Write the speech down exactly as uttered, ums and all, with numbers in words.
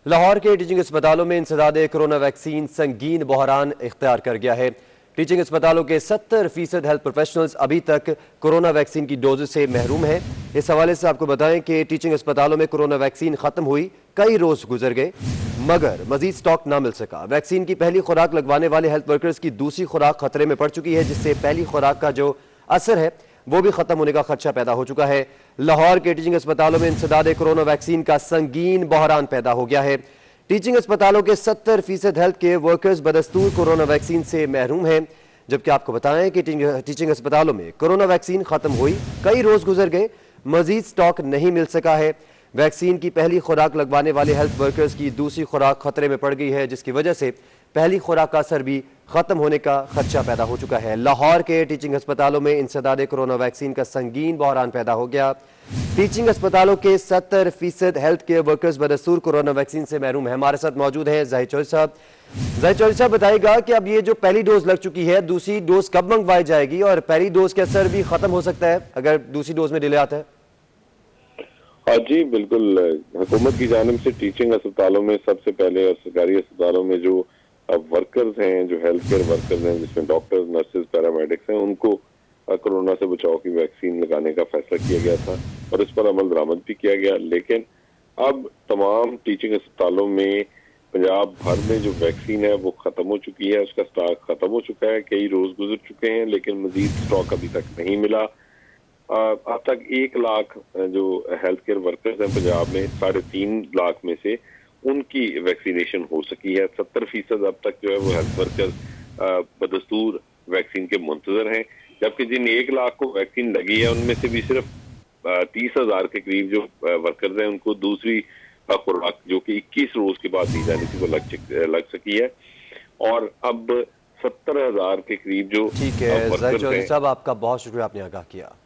لاہور کے ٹیچنگ اسپتالوں میں انسداد کورونا ویکسین سنگین بحران اختیار کر گیا ہے۔ ٹیچنگ اسپتالوں کے ستر فیصد ہیلتھ پروفیشنلز ابھی تک کورونا ویکسین کی ڈوز سے محروم ہیں۔ اس حوالے سے آپ کو بتائیں کہ ٹیچنگ اسپتالوں میں کورونا ویکسین ختم ہوئی کئی روز گزر گئے مگر مزید سٹاک نہ مل سکا۔ ویکسین کی پہلی خوراک لگوانے والے ہیلتھ ورکرز کی دوسری خوراک خطرے میں پڑ چکی ہے، جس سے پہلی خوراک کا جو اثر ہے وہ بھی ختم ہونے کا خدشہ پیدا ہو چکا ہے۔ لاہور کے ٹیچنگ اسپتالوں میں انسداد کورونا ویکسین کا سنگین بحران پیدا ہو گیا ہے۔ ٹیچنگ اسپتالوں کے ستر فیصد ہیلتھ کے ورکرز بدستور کورونا ویکسین سے محروم ہیں، جبکہ آپ کو بتائیں کہ ٹیچنگ اسپتالوں میں کورونا ویکسین ختم ہوئی کئی روز گزر گئے مزید سٹاک نہیں مل سکا ہے۔ ویکسین کی پہلی خوراک لگوانے والے ہیلتھ ورکرز کی دوسری خوراک خطرے میں پڑ گئی ہے، جس کی وجہ سے پہلی خوراک کا اثر بھی ختم ہونے کا خدشہ پیدا ہو چکا ہے۔ لاہور کے ٹیچنگ اسپتالوں میں انسداد کورونا ویکسین کا سنگین بحران پیدا ہو گیا۔ ٹیچنگ اسپتالوں کے ستر فیصد ہیلتھ کیئر ورکرز بدستور کورونا ویکسین سے محروم ہیں۔ ہمارے ساتھ موجود ہیں ظاہر چودھری صاحب۔ ظاہر چودھری صاحب بتائے گا کہ اب یہ جو پہلی ڈوز لگ چکی ہے دوسری ڈوز کب منگوائی جائے گی اور پہلی ڈوز کے اثر بھی ختم ہو سکتا ہے اگر دوسری ڈوز میں ڈیلے آتا ہے؟ ہاں جی بالکل، حکومت کی جانب سے ٹیچنگ اسپتالوں میں سب سے پہلے اور سرکاری اسپتالوں میں جو ورکرز ہیں، جو ہیلتھ کیئر ورکرز ہیں جس میں ڈاکٹرز، نرسز، پیرامیڈکس ہیں، ان کو کورونا سے بچاؤ کی ویکسین لگانے کا فیصلہ کیا گیا تھا اور اس پر عمل درآمد بھی کیا گیا۔ لیکن اب تمام ٹیچنگ اسپتالوں میں پنجاب بھر میں جو ویکسین ہے وہ ختم ہو چکی ہے، اس کا سٹاک ختم ہو چکا ہے، کئی روز گزر چکے ہیں لیکن مزید سٹاک ابھی تک نہیں ملا۔ اب تک ایک لاکھ جو ہیلتھ کیئر ورکرز ہیں پنجاب میں، ساڑھے تین لاکھ میں سے ان کی ویکسینیشن ہو سکی ہے۔ ستر فیصد اب تک جو ہے وہ ہیلتھ ورکرز بدستور ویکسین کے منتظر ہیں، جبکہ جن ایک لاکھ کو ویکسین لگی ہے ان میں سے بھی صرف تیس ہزار کے قریب جو ورکرز ہیں ان کو دوسری خوراک جو کہ اکیس روز کے بعد دی جانی تھی وہ لگ لگ سکی ہے، اور اب ستر ہزار کے قریب جو ٹھیک ہے ظاہر چودھری صاحب، آپ کا بہت شکریہ، آپ نے آگاہ کیا۔